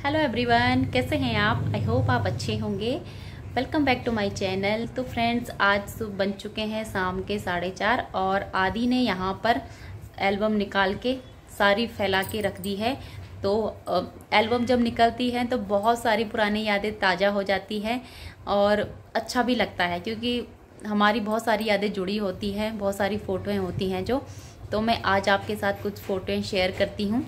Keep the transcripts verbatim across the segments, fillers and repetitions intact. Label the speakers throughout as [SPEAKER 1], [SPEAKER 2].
[SPEAKER 1] Hello everyone, कैसे हैं आप। आई होप आप अच्छे होंगे। Welcome back to my channel. तो फ्रेंड्स, आज बन चुके हैं शाम के साढ़े चार और आदि ने यहाँ पर एल्बम निकाल के सारी फैला के रख दी है। तो एल्बम जब निकलती है तो बहुत सारी पुरानी यादें ताज़ा हो जाती हैं और अच्छा भी लगता है, क्योंकि हमारी बहुत सारी यादें जुड़ी होती हैं, बहुत सारी फ़ोटोएँ होती हैं जो। तो मैं आज आपके साथ कुछ फ़ोटोएँ शेयर करती हूँ।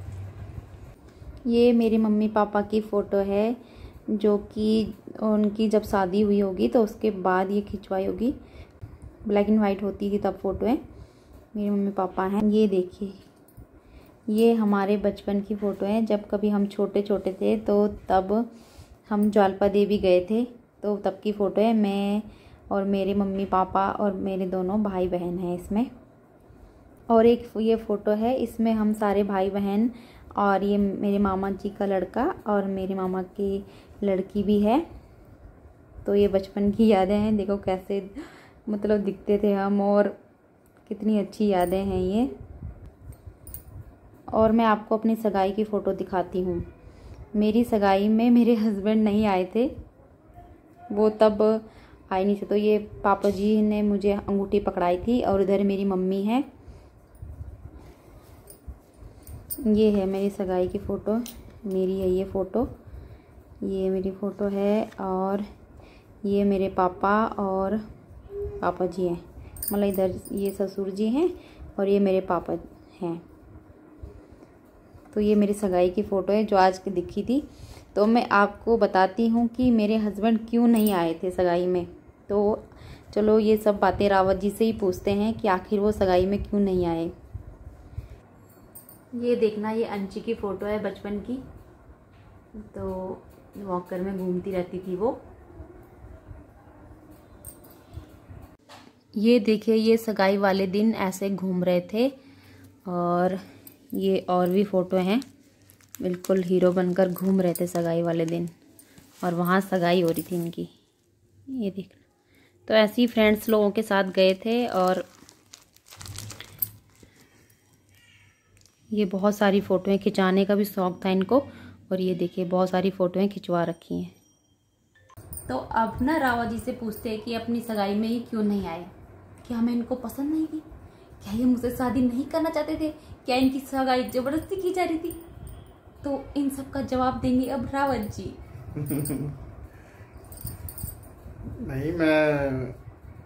[SPEAKER 1] ये मेरी मम्मी पापा की फ़ोटो है, जो कि उनकी जब शादी हुई होगी तो उसके बाद ये खिंचवाई होगी। ब्लैक एंड वाइट होती थी तब फ़ोटो है। मेरे मम्मी पापा हैं। ये देखिए, ये हमारे बचपन की फ़ोटो है। जब कभी हम छोटे छोटे थे तो तब हम ज्वालपा देवी गए थे, तो तब की फ़ोटो है। मैं और मेरे मम्मी पापा और मेरे दोनों भाई बहन हैं इसमें। और एक ये फ़ोटो है, इसमें हम सारे भाई बहन और ये मेरे मामा जी का लड़का और मेरे मामा की लड़की भी है। तो ये बचपन की यादें हैं। देखो कैसे मतलब दिखते थे हम, और कितनी अच्छी यादें हैं ये। और मैं आपको अपनी सगाई की फ़ोटो दिखाती हूँ। मेरी सगाई में मेरे हस्बैंड नहीं आए थे, वो तब आए नहीं थे। तो ये पापा जी ने मुझे अंगूठी पकड़ाई थी और इधर मेरी मम्मी है। ये है मेरी सगाई की फ़ोटो, मेरी है ये फ़ोटो। ये मेरी फ़ोटो है और ये मेरे पापा और पापा जी हैं। मतलब इधर ये ससुर जी हैं और ये मेरे पापा हैं। तो ये मेरी सगाई की फ़ोटो है जो आज की दिखी थी। तो मैं आपको बताती हूँ कि मेरे हस्बैंड क्यों नहीं आए थे सगाई में। तो चलो ये सब बातें रावत जी से ही पूछते हैं कि आखिर वो सगाई में क्यों नहीं आए। ये देखना, ये अंशी की फ़ोटो है बचपन की। तो वॉकर में घूमती रहती थी वो। ये देखिए, ये सगाई वाले दिन ऐसे घूम रहे थे। और ये और भी फ़ोटो हैं, बिल्कुल हीरो बनकर घूम रहे थे सगाई वाले दिन। और वहाँ सगाई हो रही थी इनकी, ये देखना। तो ऐसे ही फ्रेंड्स लोगों के साथ गए थे और ये बहुत सारी फ़ोटोएं खिंचाने का भी शौक़ था इनको। और ये देखिए बहुत सारी फ़ोटोएं खिंचवा रखी हैं। तो अब ना रावत जी से पूछते हैं कि अपनी सगाई में ही क्यों नहीं आए। क्या हमें इनको पसंद नहीं थी? क्या ये मुझसे शादी नहीं करना चाहते थे? क्या इनकी सगाई ज़बरदस्ती की जा रही थी? तो इन सब का जवाब देंगे अब रावत जी।
[SPEAKER 2] नहीं, मैं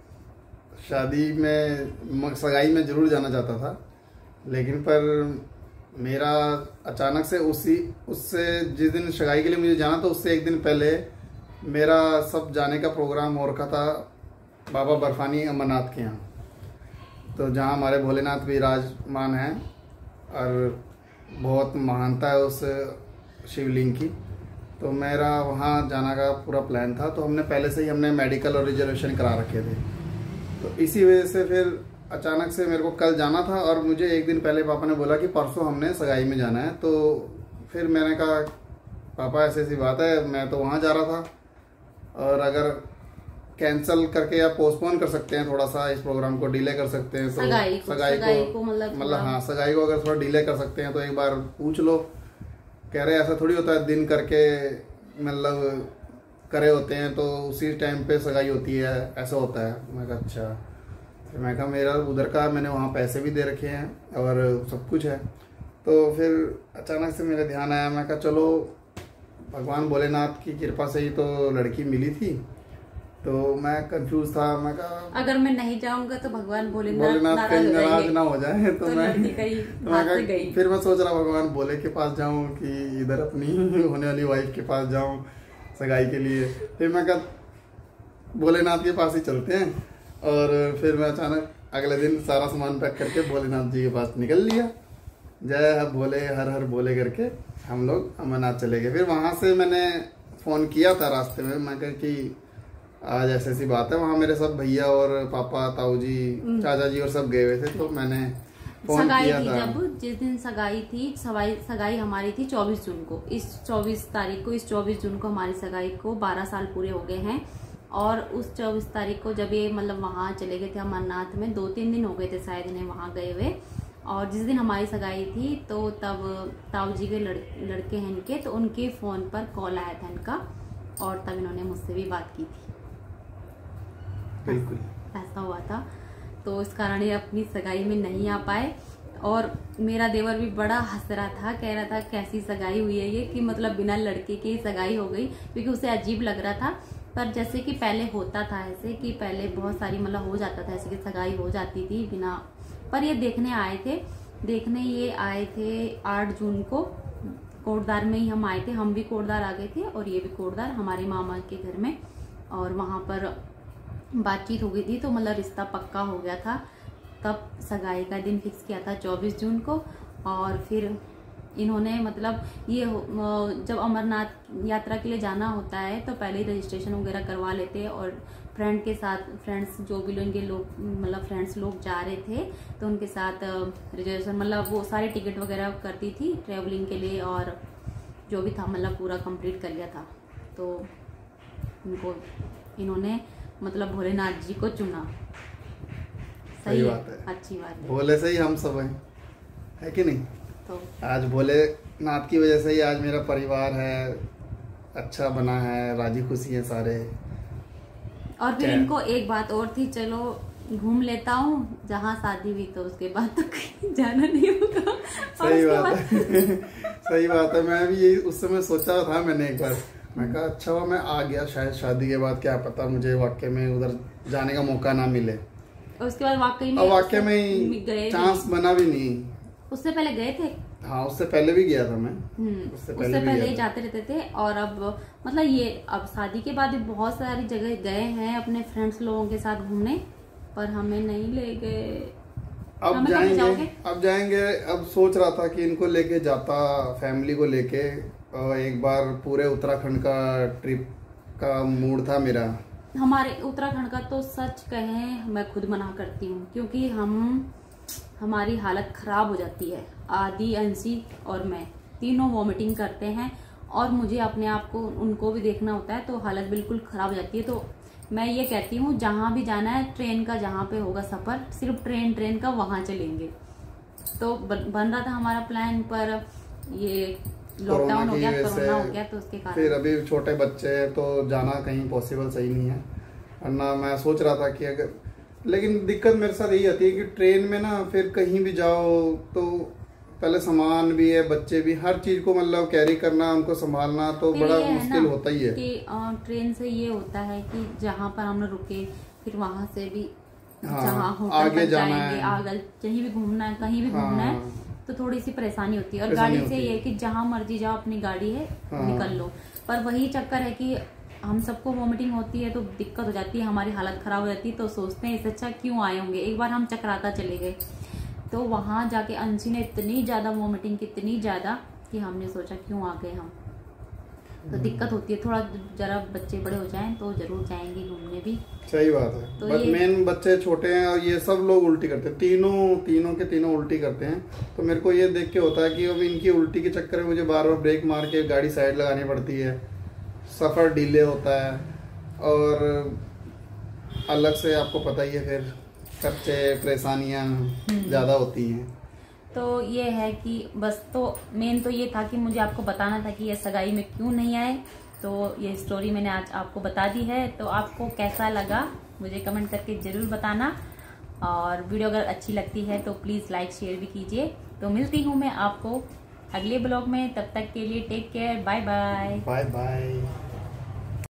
[SPEAKER 2] शादी में सगाई में ज़रूर जाना चाहता था, लेकिन पर मेरा अचानक से उसी उससे जिस दिन सगाई के लिए मुझे जाना था उससे एक दिन पहले मेरा सब जाने का प्रोग्राम हो रखा था बाबा बर्फानी अमरनाथ के यहाँ। तो जहाँ हमारे भोलेनाथ विराजमान हैं और बहुत महानता है उस शिवलिंग की। तो मेरा वहाँ जाना का पूरा प्लान था। तो हमने पहले से ही हमने मेडिकल और रिजर्वेशन करा रखे थे। तो इसी वजह से फिर अचानक से मेरे को कल जाना था और मुझे एक दिन पहले पापा ने बोला कि परसों हमने सगाई में जाना है। तो फिर मैंने कहा पापा ऐसी ऐसी बात है, मैं तो वहाँ जा रहा था, और अगर कैंसिल करके या पोस्टपोन कर सकते हैं, थोड़ा सा इस प्रोग्राम को डिले कर सकते हैं। तो
[SPEAKER 1] सगाई को
[SPEAKER 2] सगाई
[SPEAKER 1] सगाई
[SPEAKER 2] को,
[SPEAKER 1] को मतलब
[SPEAKER 2] मतलब हाँ सगाई को अगर थोड़ा डिले कर सकते हैं तो एक बार पूछ लो। कह रहे ऐसा थोड़ी होता है, दिन करके मतलब करे होते हैं तो उसी टाइम पे सगाई होती है, ऐसा होता है। मैं कहा अच्छा। फिर मैं कहा मेरा उधर का मैंने वहाँ पैसे भी दे रखे हैं और सब कुछ है। तो फिर अचानक से मेरे ध्यान आया, मैं कहा चलो भगवान भोलेनाथ की कृपा से ही तो लड़की मिली थी। तो मैं कंफ्यूज था, मैं कहा अगर
[SPEAKER 1] मैं नहीं जाऊंगा तो भगवान भोलेनाथ
[SPEAKER 2] भोलेनाथ कहीं नाराज ना हो जाए। तो,
[SPEAKER 1] तो
[SPEAKER 2] मैं
[SPEAKER 1] तो मैं गई।
[SPEAKER 2] फिर मैं सोच रहा भगवान भोले के पास जाऊं कि इधर अपनी होने वाली वाइफ के पास जाऊं सगाई के लिए। फिर मैं कहा भोलेनाथ के पास ही चलते हैं। और फिर मैं अचानक अगले दिन सारा सामान पैक करके भोलेनाथ जी के पास निकल लिया। जय भोले, हर हर भोले करके हम लोग अमरनाथ चले गए। फिर वहाँ से मैंने फ़ोन किया था रास्ते में, मैं कहा कि आज ऐसी ऐसी बात है। वहाँ मेरे सब भैया और पापा, ताऊ जी, चाचा जी और सब गए हुए थे। तो मैंने फोन किया था।
[SPEAKER 1] जब जिस दिन सगाई थी, सगाई सगाई हमारी थी चौबीस जून को। इस चौबीस तारीख को इस चौबीस जून को हमारी सगाई को बारह साल पूरे हो गए हैं। और उस चौबीस तारीख को जब ये मतलब वहाँ चले गए थे अमरनाथ में, दो तीन दिन हो गए थे शायद इन्हें वहाँ गए हुए। और जिस दिन हमारी सगाई थी तो तब ताऊ जी के लड़, लड़के हैं इनके, तो उनके फ़ोन पर कॉल आया था इनका और तब इन्होंने मुझसे भी बात की थी।
[SPEAKER 2] बिल्कुल
[SPEAKER 1] ऐसा हुआ था, तो इस कारण ये अपनी सगाई में नहीं आ पाए। और मेरा देवर भी बड़ा हंस रहा था, कह रहा था कैसी सगाई हुई है ये, कि मतलब बिना लड़के की सगाई हो गई, क्योंकि उसे अजीब लग रहा था। पर जैसे कि पहले होता था ऐसे कि पहले बहुत सारी मतलब हो जाता था ऐसे कि सगाई हो जाती थी बिना, पर ये देखने आए थे देखने ये आए थे आठ जून को, कोटद्वार में ही हम आए थे। हम भी कोटद्वार आ गए थे और ये भी कोटद्वार हमारे मामा के घर में, और वहाँ पर बातचीत हो गई थी, तो मतलब रिश्ता पक्का हो गया था। तब सगाई का दिन फिक्स किया था चौबीस जून को। और फिर इन्होंने मतलब ये जब अमरनाथ यात्रा के लिए जाना होता है तो पहले ही रजिस्ट्रेशन वगैरह करवा लेते हैं, और फ्रेंड के साथ, फ्रेंड्स जो भी लोग लोग मतलब फ्रेंड्स लोग जा रहे थे तो उनके साथ रिजर्वेशन मतलब वो सारे टिकट वगैरह करती थी ट्रेवलिंग के लिए, और जो भी था मतलब पूरा कंप्लीट कर लिया था। तो इनको इन्होंने मतलब भोलेनाथ जी को चुना।
[SPEAKER 2] सही बात है,
[SPEAKER 1] अच्छी बात है।
[SPEAKER 2] भोले से ही हम सब हैं, है कि नहीं?
[SPEAKER 1] तो
[SPEAKER 2] आज भोलेनाथ की वजह से ही आज मेरा परिवार है अच्छा बना है, राजी खुशी है सारे।
[SPEAKER 1] और फिर इनको एक बात और थी, चलो घूम लेता हूँ, जहाँ शादी हुई तो उसके बाद तो कहीं जाना नहीं होगा।
[SPEAKER 2] सही बात है सही बात है। मैं भी यही उस समय सोचा था, मैंने एक बार मैं कहा अच्छा हुआ मैं आ गया, शायद शादी के बाद क्या पता मुझे वाकई में उधर जाने का मौका ना मिले।
[SPEAKER 1] और उसके बाद वाकई में
[SPEAKER 2] वाकई में गए चांस बना भी नहीं।
[SPEAKER 1] उससे पहले गए थे?
[SPEAKER 2] हाँ उससे पहले भी गया था मैं।
[SPEAKER 1] उससे पहले, उससे पहले ही जाते रहते थे। और अब मतलब ये अब शादी के बाद भी बहुत सारी जगह गए हैं अपने फ्रेंड्स लोगों के साथ घूमने, पर हमें नहीं ले गए।
[SPEAKER 2] अब जाएंगे अब जाएंगे अब सोच रहा था कि इनको लेके जाता, फैमिली को लेके, और एक बार पूरे उत्तराखंड का ट्रिप का मूड था मेरा।
[SPEAKER 1] हमारे उत्तराखंड का तो सच कहें मैं खुद मना करती हूँ, क्योंकि हम हमारी हालत खराब हो जाती है। आदि, अंशी और मैं तीनों वॉमिटिंग करते हैं, और मुझे अपने आप को उनको भी देखना होता है, तो हालत बिल्कुल खराब हो जाती है। तो मैं ये कहती हूँ जहाँ भी जाना है, ट्रेन का जहाँ पे होगा सफर, सिर्फ ट्रेन ट्रेन का वहाँ चलेंगे। तो बन रहा था हमारा प्लान, पर ये लॉकडाउन हो गया, कोरोना हो गया, तो उसके कारण
[SPEAKER 2] फिर अभी छोटे बच्चे हैं तो जाना कहीं पॉसिबल सही नहीं है। और ना मैं सोच रहा था कि अगर, लेकिन दिक्कत मेरे साथ यही आती है कि ट्रेन में ना फिर कहीं भी जाओ तो पहले सामान भी है, बच्चे भी, हर चीज को मतलब कैरी करना, उनको संभालना तो बड़ा मुश्किल होता ही है।
[SPEAKER 1] कि ट्रेन से ये होता है कि जहाँ पर हम रुके फिर वहां से भी
[SPEAKER 2] हाँ,
[SPEAKER 1] जहाँ होटल
[SPEAKER 2] आगे
[SPEAKER 1] पर
[SPEAKER 2] जाना
[SPEAKER 1] जाएंगे, आगे कहीं भी घूमना है, कहीं भी घूमना है, तो थोड़ी सी परेशानी होती है। और गाड़ी से ये कि जहाँ मर्जी जाओ, अपनी गाड़ी है निकल लो। पर वही चक्कर है कि हम सबको वॉमिटिंग होती है तो दिक्कत हो जाती है, हमारी हालत खराब हो जाती है, तो सोचते हैं इससे अच्छा क्यों आए होंगे। एक बार हम चक्राता चले गए, तो वहां जाके अंशी ने इतनी ज्यादा वॉमिटिंग की, इतनी ज्यादा कि हमने सोचा क्यों आ गए हम। तो दिक्कत होती है थोड़ा, जरा बच्चे बड़े हो जाएं तो जरूर जाएंगे घूमने भी।
[SPEAKER 2] सही बात है।
[SPEAKER 1] तो
[SPEAKER 2] बट मेन बच्चे छोटे हैं और ये सब लोग उल्टी करते हैं, तीनों तीनों के तीनों उल्टी करते हैं। तो मेरे को ये देख के होता है कि अब इनकी उल्टी के चक्कर में मुझे बार बार ब्रेक मार के गाड़ी साइड लगानी पड़ती है, सफर डिले होता है, और अलग से आपको पता ही है फिर खर्चे परेशानियां ज्यादा होती हैं।
[SPEAKER 1] तो ये है कि बस, तो मेन तो ये था कि मुझे आपको बताना था कि ये सगाई में क्यों नहीं आए। तो ये स्टोरी मैंने आज आपको बता दी है। तो आपको कैसा लगा मुझे कमेंट करके जरूर बताना, और वीडियो अगर अच्छी लगती है तो प्लीज़ लाइक शेयर भी कीजिए। तो मिलती हूँ मैं आपको अगले ब्लॉग में, तब तक के लिए take care, bye bye.
[SPEAKER 2] Bye bye.